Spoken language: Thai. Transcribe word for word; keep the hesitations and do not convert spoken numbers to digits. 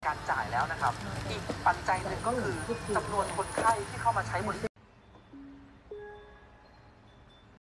การจ่ายแล้วนะครับอีกปัจจัยหนึ่งก็คือจำนวนคนไข้ที่เข้ามาใช้บริการ